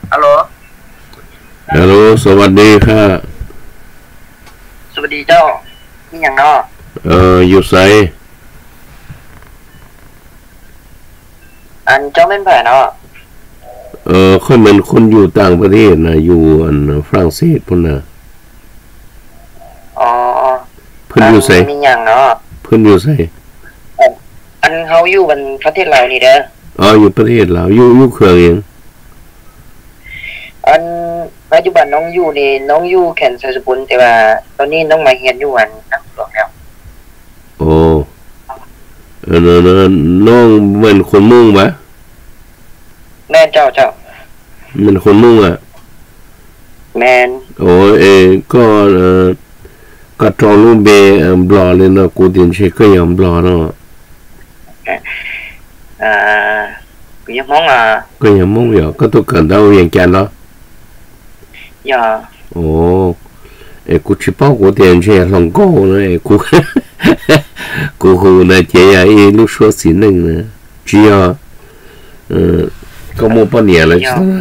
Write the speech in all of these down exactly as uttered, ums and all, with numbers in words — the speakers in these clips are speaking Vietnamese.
ฮัลโหลฮัลโหลสวัสดีค่ะสวัสดีเจ้ามีอย่างเนาะเอ่ออยู่ไสอันเจ้าเป็นไผเนาะเอ่อค่อยเหมือนคนอยู่ต่างประเทศนะอยู่อันฝรั่งเศสพุ่นน่ะอ๋อเพิ่นอยู่ไสมีอย่างเนาะเพิ่นอยู่ไสอันเฮาอยู่บนประเทศลาวนี่เด้ออ๋ออยู่ประเทศลาวอยู่อยู่เครื่องหยังอันปัจจุบันน้องอยู่นี่น้องอยู่แก่นไซสปุนแต่ว่าตอนนี้น้องมาเรียนอยู่อันนักหลวงแล้วโอ้เออน้องเหมือนคนมุ่งปะแม่นเจ้าเจ้าเหมือนคนมุ่งอ่ะแม่นโอ้เอก็เอ่อก็ตรอลูเบบลอเลยนะกูดินเชก็ยังบลอเนาะอ่ากูยังมองอ่ะก็ยังมุ่งอยู่ก็ต้องกัน到อย่างแก่นเนาะอย่าโอ้เอกูชิป้ากูเดียนเชลองโก้นะเอกูกูหูนะเจียไอ้ลูกชัวสีหนึ่งนะ只要呃ก็หมด半年了是吧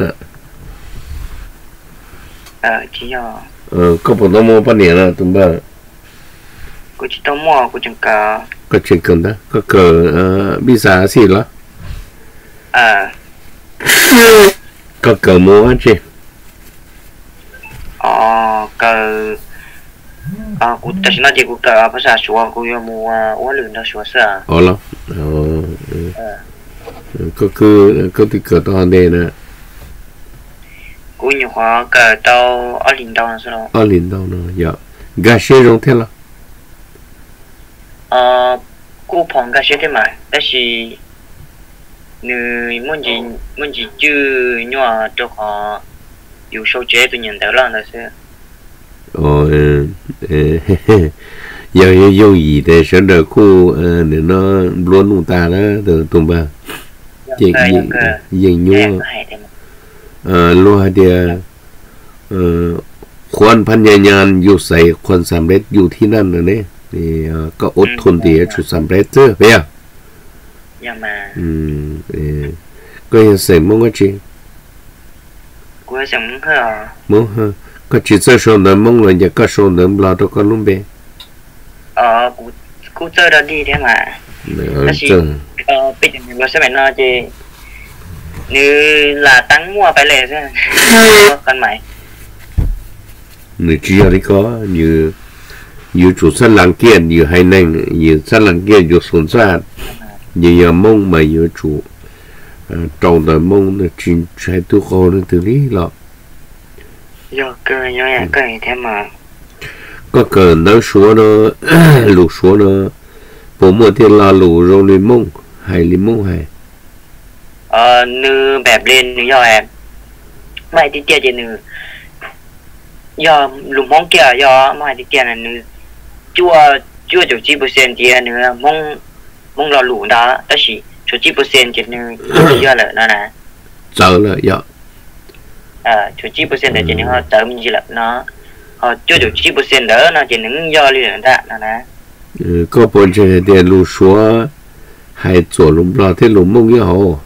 เออ只要呃ก็不到หมด半年了怎么办กูจะต้องมั่วกูจังกะก็เช็คกันนะก็เกิดเอ่อวีซ่าสิละเออก็เกิดมั่วใช่อ๋อก็อ่ากูแต่ฉันน่าจะกูก็ภาษาชัวกูยังมัวว่าลืมนะชัวเสียอ๋อเหรออ๋อก็คือก็ที่เกิดตอนเดนะกูอยู่หัวเกิด到二零到那时候二零到呢要感谢荣天了呃กูพร้อมกับเชื่อได้ไหมแต่是你มุ่งจีมุ่งจีจื้อยัวตัวขออยู่โชว์เจ๊ตัวอย่างเดียวแล้วนะเสีย哦，嗯，呃，嘿嘿，要要有意的，说的苦，呃，你那乱弄大了，都懂吧？ยิ่งยิ่งยิ่งยัวเอ่อรู้ให้เดียเอ่อควรพยายามอยู่ใส่คนสำเร็จอยู่ที่นั่นนะเนี่ยนี่ก็อดทนดีจุดสำเร็จเจอเปียยังมาอืมเออก็ยังเสร็จมั้งก็จริงกูเสร็จมั้งเหรอมั้งฮะก็จิตใจส่วนนั้นมั้งเลยอยากก็ส่วนนั้นเราต้องก็ลุ่มเบอ๋อกูกูเจอแล้วดีได้มาแล้วสิเออปิดอย่างนี้ว่าใช่ไหมเนาะจีนี่là tăng muaไปเลยใช่ไหมกันไหมนี่只要你có như như chủ sân làng kia như hay nên như sân làng kia như xuân sát như nhà mông mà như chủ trồng đời mông là chỉ hay tu khô nên từ lý lọ do cơ do nhà cơ thế mà có cờ nó số nó lũ số nó bố mua tiền là lũ rồi lên mông hay lên mông hay ờ nữ bẹp lên nữ do em mai tí tia chỉ nữ do lùm mông kia do mai tí tia là nữ chua chua chủ chi bữa sen tia nữ mông mông là lũ đó đó chỉ chủ chi bữa sen chỉ nữ do là nó nè chờ là do ờ chủ chi bữa sen là chỉ nữ họ chờ mình chỉ là nó họ chua chủ chi bữa sen đó nó chỉ nữ do liền đó nó nè có bốn chuyện để lũ số hay做龙不老天龙梦也好。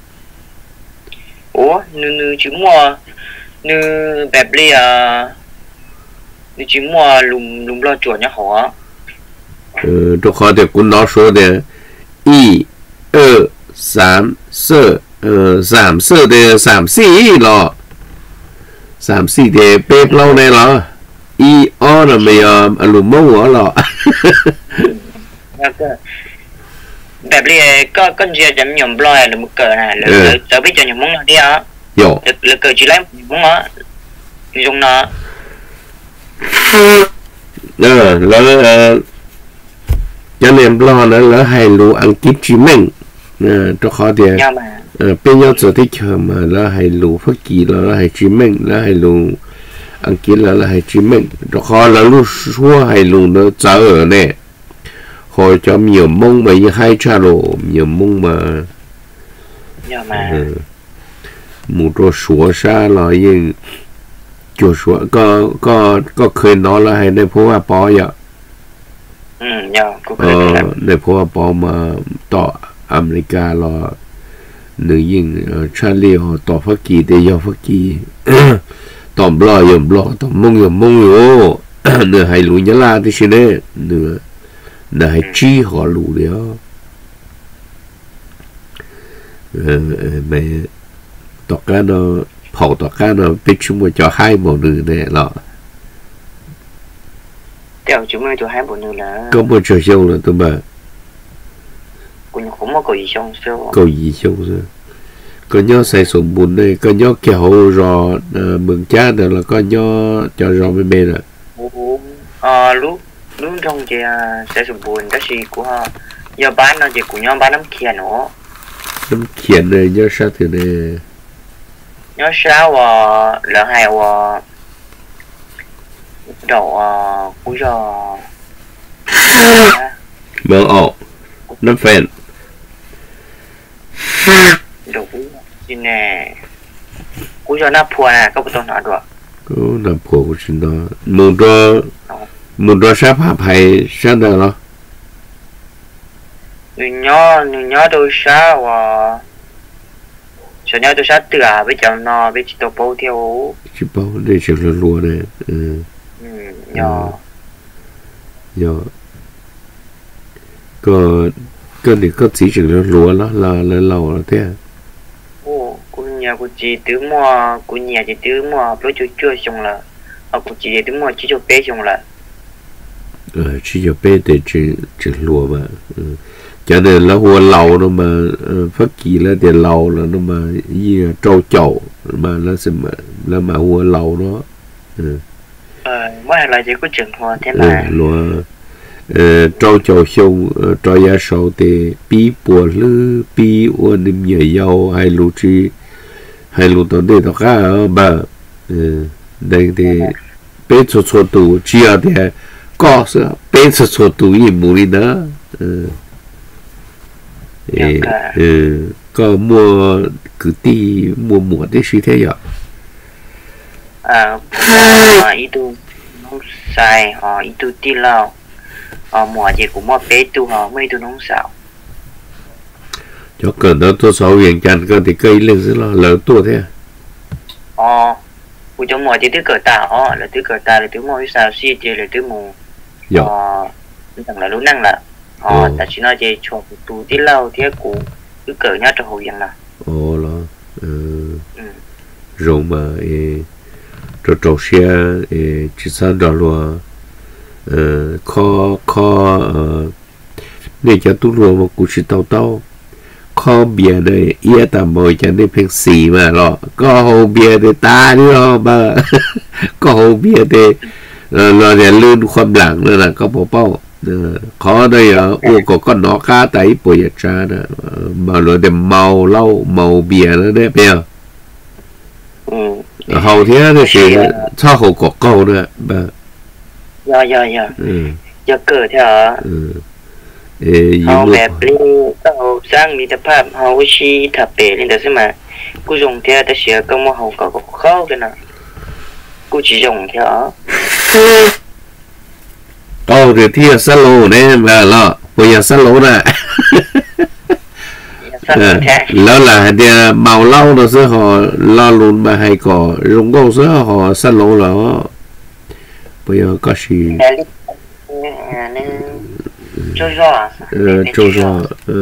ủa nữ nữ chỉ mua nữ bẹp li à nữ chỉ mua lùm lùm lo chuột nhá hả ờ tôi khó để cũng nói số de一二三四呃三四的三四了三四的bẹp lâu này了一二là mày lùm mông ở了แบบนี้ก็ก็จะจำยมปล่อยหรือมุกเกิดนะหรือจะไปจำยมมุ้งเดียวหรือหรือเกิดจีไรมุ้งอ่ะยงนะเออแล้วจะเรียนปล่อยนะแล้วให้รู้อังกฤษจีเม่งเนี่ยตัวเขาเดียวเออเป็นยอดสุดที่เชื่อมาแล้วให้รู้ภาษากีแล้วให้จีเม่งแล้วให้รู้อังกฤษแล้วให้จีเม่งตัวเขาแล้วรู้ชั่วให้รู้เนอะเจอเนี่ยhồi cho nhiều mông mà như hai cha lộ nhiều mông mà một đồ sủa xa là như chỗ sủa có có có khơi nó là hayในพวกปออย่าอืมอย่าก็เคยในพวกปอมาต่ออเมริกาเรา nữ dân cha liều tỏ phát kỳ để do phát kỳ tòm lo yểm lo tòm mông yểm mông yo nửa hai lũ nhá la thì xin đấy nửa nửa hai chi họ lũ đấy mày tọt cá nó phổ tọt cá nó biết chúng mà cho hai bộ nữ này lọ theo chúng mình cho hai bộ nữ là có một trò show là tôi bảo cũng không có gì xong show có gì show rồi có nhớ xài súng bùn đây có nhớ kéo rò mừng cha đó là có nhớ cho rò bên bên rồi à lúc lúc trong thì xài súng bùn đó là của họ do bán nó chỉ của nhau bán nắm kia nữa nắm kia này nhớ sao thì này nhớ sao và lỡ hai và đầu cuối giờ mở ổ nắm phèn đầu cuối nè cuối giờ nắp phùa nè có một tuần nữa được có nắp phùa của chúng nó muốn cho muốn cho sắp hợp hay sao đó nó người nhớ người nhớ tôi sao và cho nhớ tôi sao từ à bây giờ nó bây giờ tôi bao theo chỉ bao để chỉ là lúa này ừ nhớ nhớ có có thì có chỉ chỉ là lúa đó là là lâu là thế ô cô nhà cô chỉ từ mua cô nhà chỉ từ mua bây giờ chưa xong là à cô chỉ từ mua chỉ cho bé xong là ờ chỉ cho bé để chỉ chỉ lúa mà cho nên là hoa lầu nó mà phát kỳ là tiền lầu là nó mà gì trâu chậu mà nó sẽ mà là mà hoa lầu đó ừ. ờ mới là chỉ có trường hoa thế là lúa trâu chậu sông trâu giá sầu thì bí bùa lư bí uốn niệm nhiều dầu hay lúa chi hay lúa tao đây tao cá bà đây thì bé số số tủ chia thì có sữa bé số số tủ gì mùi nữa ừ, có mua cứ đi mua mua để suy thế vậy à ý tu nông xài họ ý tu đi lao họ mua gì cũng mua bé tu họ mấy tu nông xào cho cần đó tôi sáu hiện chăn cơ thì cây lên rất là lớn tuổi thế ờ của trong mua thì thứ cỡ ta họ là thứ cỡ ta là thứ mua xào xì thì là thứ mua ờ thằng là lúc năng là họ ta chỉ nói về chọn tu đi lao thế của cứ cỡ nhá cho hậu dân là ồ là rồi mà cho trâu xe chỉ san đó luôn kho kho để cho tu luôn một cú chỉ tàu tàu kho bia này ia tạm bồi cho nên phèn xì mà lo có hồ bia để ta đi lo mà có hồ bia để lo để lươn khoăm lặng nữa là có bao bao khó đây à ô có con nó cá tấy bồi cha đó mà rồi để màu lâu màu bia nữa đấy bây giờ hầu thế thì sao hầu có câu nữa bà dạ dạ dạ dạ cỡ theo hầu đẹp đi hầu sang mi tập pháp hầu chi tập bể lên đó xem mà cô dùng theo ta sẽ có một hầu có khó cái nào cô chỉ dùng theo oh thì thi sát lô này mà lo bây giờ sát lô nè đó là thì màu lâu đó sẽ họ lo luôn mà hay có dùng câu sẽ họ sát lô là bây giờ có gì trâu giò trâu giò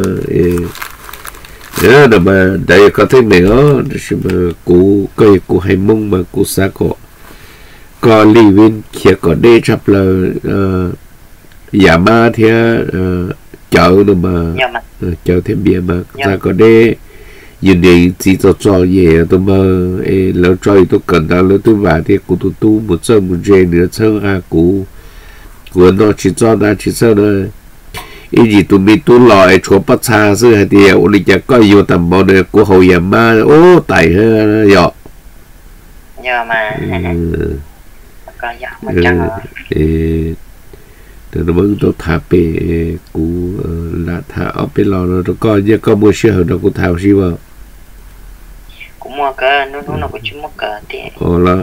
ờ đó mà đây có thấy mấy đó mà cụ cây cụ hay mông mà cụ xa có có lý viên kia có đê chập là giả ma thì chợ nữa mà chợ thêm bia mà ta có đê nhìn đi chỉ cho cho gì tôi mà lỡ chơi tôi cần ta lỡ tôi vào thì cụ tôi tu một chân một dây nữa chân ha cụ của nó chỉ cho ta chỉ cho nó ý gì tụi mình tu lòi chỗ bắt xa xưa hay thì ôn đi có vô tầm bao đời của hậu giả ma ô tài hơn vậy nhờ mà có dạ mà chẳng từ nó mới tôi thả bể cú là thả ở bên lò nó có như có mua xe nó cũng tháo gì vào cũng mua cái nó nó nó cũng chưa mua cái thì ồ là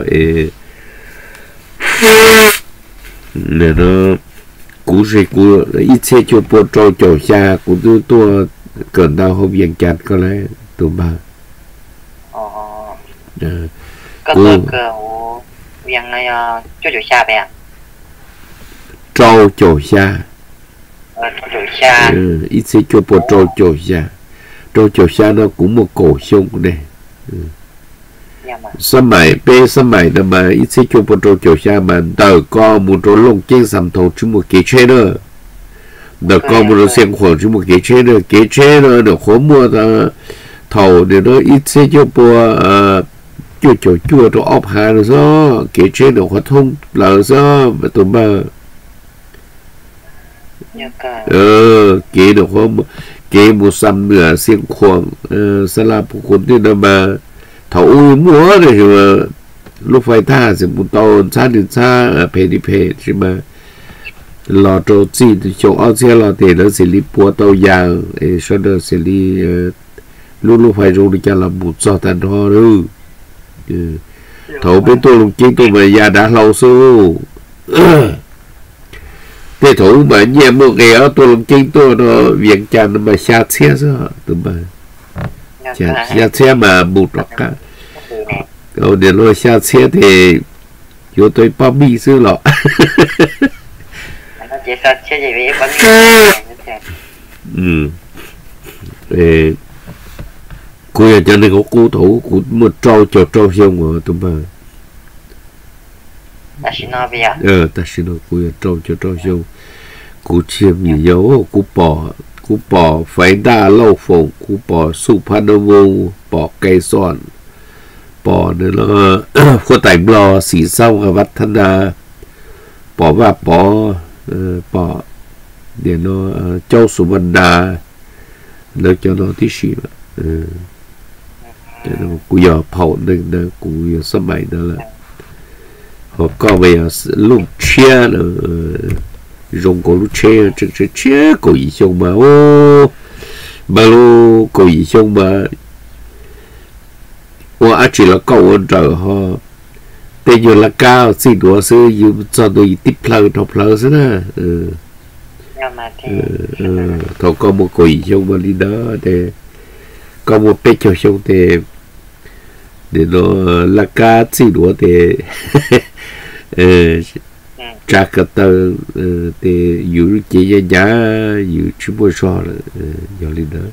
nè nó cú gì cú ít xe cho bộ trâu trâu xa cú tôi tôi cần tao không dành chặt có lẽ tụi ba có cơ cơ viên này cho chỗ xa vậy à trâu chỗ xa chỗ xa ít sẽ cho bộ trâu chỗ xa trâu chỗ xa nó cũng một cổ sông này sớm mày bé sớm mày đó mà ít sẽ cho bộ trâu chỗ xa mà đời con một trâu lông trên sầm thầu chứ một cái chế nữa đời con một trâu xem khoảng chứ một cái chế nữa cái chế nữa được khó mua ta thầu để nó ít sẽ cho bộ chua chua chua cho ốp hà rồi sao cái chế được khó thông là sao mà tụi ba ờ cái được khó cái một xăm nữa xem khoảng sẽ là một conที่nó mà thầu ui múa rồi mà lúc phải tha sẽ một tàu xa đến xa phê đi phê chứ mà lò trâu chi thì chỗ ở xe lò thì nó sẽ đi bùa tàu giang sau đó sẽ đi lúc lúc phải rồi cho làm một so thành ho rồi thầu bên tôi lục chiến tôi mà già đã lâu xưa thế thủ mà nhẹ một cái ở tôi lục chiến tôi nó viện tràn mà xa xe sao tụi mà xa xe mà bụt rọc cả rồi để nó xa xe thì chỗ tôi bao bì xưa lọ ừ cô giờ cho nên có cố thủ của một trâu cho trâu xong rồi tụi bà ờ ta xin nói cô giờ trâu cho trâu xong cô chiêm gì dấu cô bỏ cô bỏ phải đa lâu phồng cô bỏ su pan vô bỏ cây xoan bỏ nữa nó cô tài bò xỉ sau và vắt thân đà bỏ và bỏ bỏ để nó châu số văn đà nó cho nó tí xí mà cho nên cú giờ phẫu nên là cú giờ sớm bảy đó là họ có về lúc chia là dùng cổ lúc chia trực trực chia cổ gì xong mà ô bao lô cổ gì xong mà ô à chỉ là cậu anh trời họ tên giờ là cao xin đùa sư dùng cho tôi tiếp lời đọc lời thế nè thầu có một cổ gì xong mà đi đó để có một bếp cho xong thì để nó là cá chỉ đũa thì trả cái tờ thì giữ chỉ giá giá giữ chú bôi so là do lên đó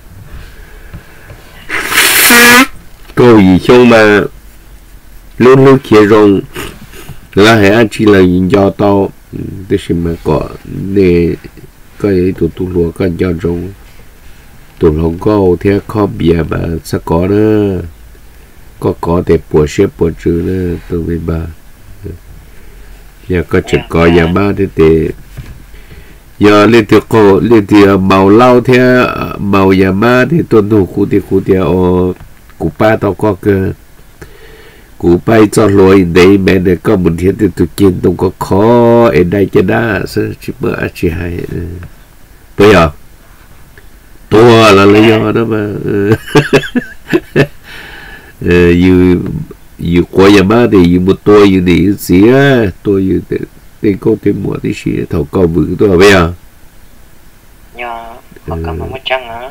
cô gì xong mà luôn luôn kia rong là hệ anh chỉ là do tao để xem mà có nè cái tụ tụ lúa cái do rong tụi lòng có thì có bia mà sẽ có nữa có có để bùa xếp bùa trừ nữa tụi mình bà giờ có chỉ có nhà ba thì để giờ lên từ cổ lên từ màu lau thì màu nhà ba thì tuân thủ cụ thì cụ thì ở cụ ba tao có cơ cụ bay cho lối đấy mẹ này có một thiên thì tụi kiến tụi có khó ở đây cho đã sẽ chỉ bữa chỉ hay bây giờ tua là lý do đó mà dù dù qua nhà má thì dù một tôi dù đi xía tôi dù tên có thêm một tí xía thầu cầu vững tôi bây giờ nhờ họ cầm một trăng hả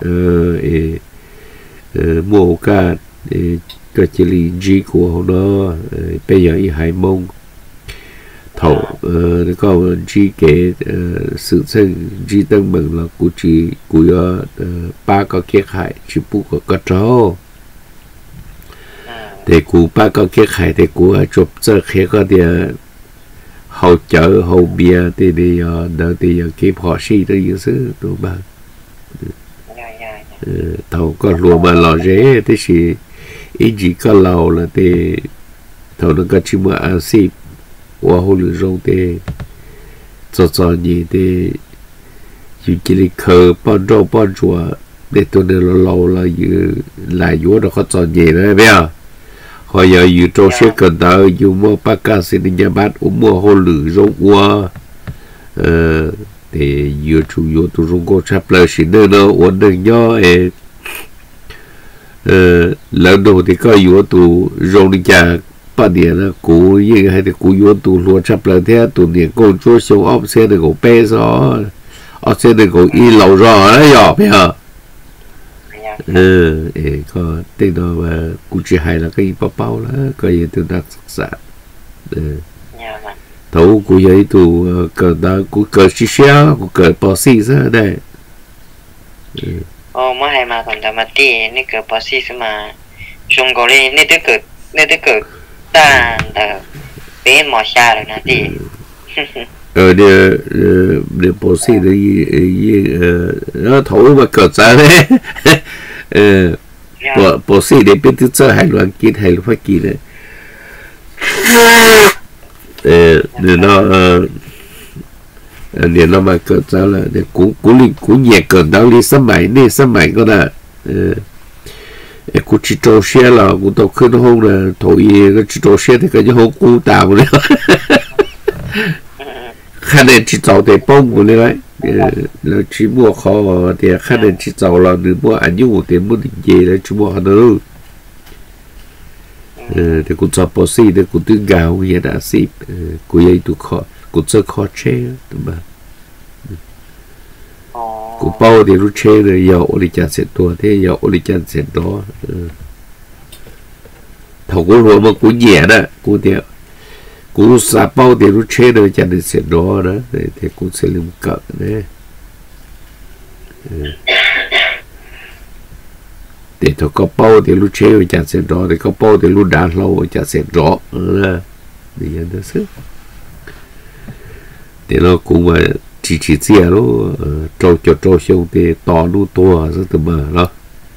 ờ mua cả cái chỉ lý G của họ đó bây giờ ý hai mông thầu nó có G kể sự sinh G tăng bằng là của chị của ba có kiệt hại chỉ bu có có trâu để của ba có kiệt hại để của chụp giờ khi có thì hậu chợ hậu bia thì đi đợi thì kịp họ xí tới những thứ tụi ba thầu có lúa mà lò rễ thế thì ít gì có lầu là thì thầu nó có chỉ mà ăn xí qua hồ lửa rong thì cho cho gì thì chỉ chỉ là khờ bao rau bao chua để tôi này là lâu là như là vô nó có cho gì đấy bây giờ họ giờ như trâu sẽ cần tới như mua bát cá xin đi nhà bát uống mua hồ lửa rong qua thì vừa chủ yếu tôi rong có chắp lời xin nơi nó uống được nhau lần đầu thì có yếu tụ rong đi chả ba年了，古应还得古有度落差两天，度年工作上屋先能够背上，屋先能够一路上哎呀，别啊， ừ có tên đó mà cũng chỉ hay là cái bao bao là có gì tôi đặt sẵn ừ thấu cũng vậy tụ cờ đó cũng cờ xí xéo cũng cờ bỏ xí ra đây ồ mà hay mà còn mà tí nè cờ bỏ xí mà dùng gọi lên nè tới cờ nè tới cờ ta là bên mỏ xa rồi nè tí ờ để để bỏ xí để nó thấu mà cờ ra đấy ờ bỏ bỏ xí để biết thứ chơi hay loạn kín hay là phát kín đấy ờ để nó để nó mà cờ ra là để cú cú linh cú nhẹ cờ đau đi sớm mày đi sớm mày có nè ờ cú chỉ trâu xe là cú tao khơi nó hông là thổi cái chỉ trâu xe thì cái gì hông cú tao nữa khả năng chỉ trâu để bông của nó đấy là chỉ mua khó thì khả năng chỉ trâu là nếu mua ăn nhiều thì mua định gì là chỉ mua nữa ờ thì cú cho bác sĩ thì cú tương gạo vậy đã xịp cú vậy tụ khó cú chơi khó chơi đúng không cú bao thì lúc chơi rồi giờ oli chăn sẽ to thế giờ oli chăn sẽ đó thầu cú rồi mà cú nhẹ đó cú theo cú sa bao thì lúc chơi rồi chăn thì sẽ đó đó thì cú sẽ làm cỡ đấy để thầu có bao thì lúc chơi rồi chăn sẽ đó thì có bao thì lúc đá lâu chăn sẽ đó thì nhận được sức thì nó cũng mà chỉ chỉ chia nó trâu cho trâu sông thì to nó to rất là mờ đó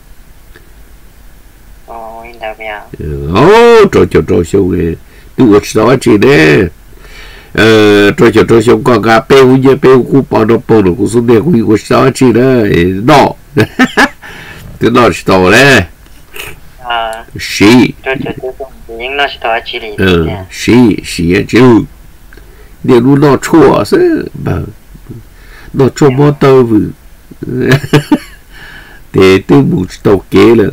ô trâu cho trâu sông thì tôi ở đó chỉ đấy trâu cho trâu sông còn cả bèo như bèo cú bao nó bao nó cũng xuống đây cũng ở đó chỉ đấy đó cái đó chỉ to đấy xí xí xí chứ để nó nó chua chứ bảo nó chua mò tàu vừa để tôi muốn tàu kế là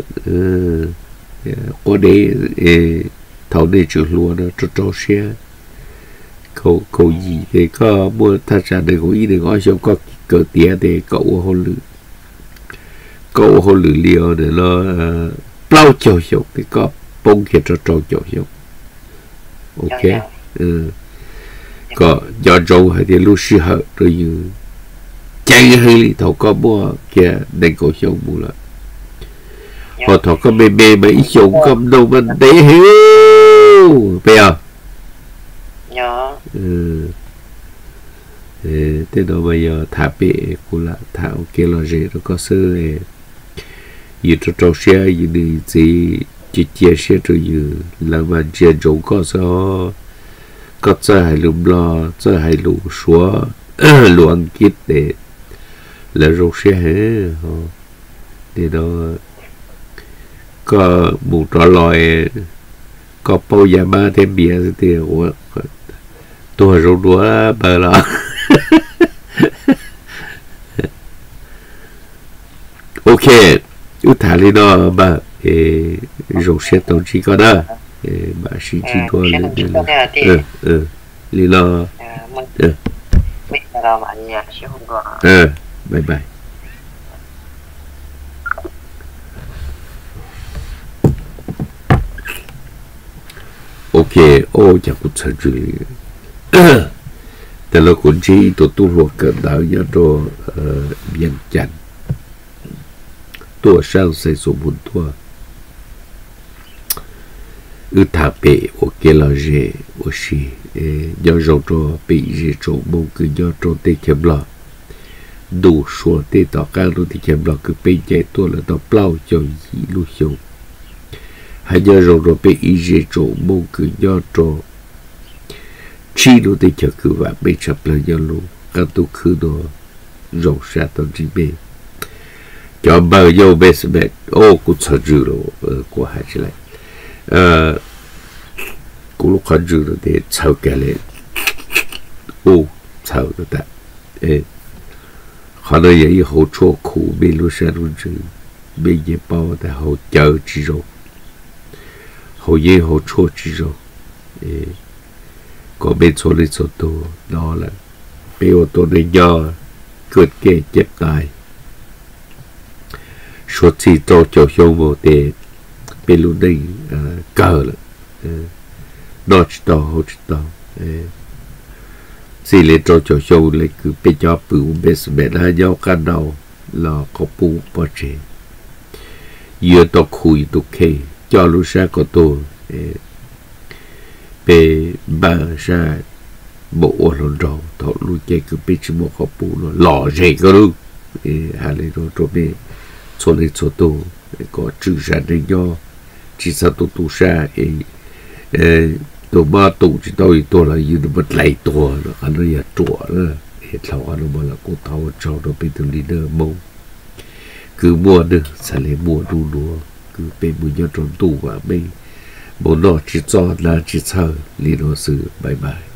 có để thầu để chữ lúa nó cho cho xe cầu cầu gì thì có mua thật ra để có ý để có xong có cờ tía để cậu hồ lử cậu hồ lử liều để nó bao chiều chiều thì có bông kia cho cho chiều chiều ok ừ có do dầu hay thì lúc xưa hợp rồi như chạy hơi đi thầu có mua kia đánh cổ sông mua lại họ thầu có mê mê mà ít sông cầm đâu mà để hiểu bây giờ ừ thế đó bây giờ thả bể cũng là thả ok là gì nó có sơ này như cho trâu xe như này gì chỉ chia sẻ rồi như là mà chia dầu có sao có chơi hay lùm lo chơi hay lù xóa lù ăn kít để là rau xe hết thì đó có một trò lòi có bao giờ ba thêm bia thì tôi rau đũa bờ lo ok út thả đi nó mà rau xe tổng chỉ có đó bà sĩ chỉ có lên ừ ừ lý lo ừ ừ bye bye ok ô chắc cũng thật rồiแต่ละคนที่ตัวตัวหัวเกิดดาวยันตัวเบียงจันตัวช่างใส่สมบูรณ์ตัวư thả bể ok là dễ aussi do dầu cho bị dễ trộn mông cứ do trộn tê chém lọ đủ số tê tỏ cao luôn thì chém lọ cứ bên chạy tua là tao plau cho gì lưu sâu hay do dầu cho bị dễ trộn mông cứ do trộn chi luôn thì chờ cứ vạ bên chập là do luôn các tu khứ đồ dầu xa tao chỉ bê cho bao nhiêu bê sẽ bê ô cũng sợ dữ rồi của hai chị lại ờ cú lúc khó dữ rồi để chào kẻ lên ô chào được ta ê họ nói vậy họ cho khổ bên lúc sáng luôn chứ bên dưới bao ta họ chờ chỉ rồi họ dễ họ cho chỉ rồi ê có bên số lên số tổ đó là bên ô tô này nhỏ cướp kê chép tài số chỉ cho cho xong một để bên lúc này cờ là nó chỉ to hỗ trợ xí lên cho cho xong lại cứ bên cho bự bên bên hai nhau căn đầu là có bù bao nhiêu giờ tôi khui tôi kê cho lúc sáng có tôi về ba sa bộ ổn rồi thọ lúc chơi cứ biết chỉ một có bù nó lò dễ cơ luôn hà lên rồi rồi về cho lên cho tôi có chữ ra để cho chỉ sao tôi tu sa tôi ba tu chỉ tôi tôi là như nó bật lại tôi nó anh nó giờ chùa nữa hết lâu anh nó bảo là cô tao cho nó bên từ leader mông cứ mua được sẽ lấy mua đủ đủ cứ bên mua nhau trong tủ và bên bố nó chỉ cho là chỉ chờ lý nó sự bye bye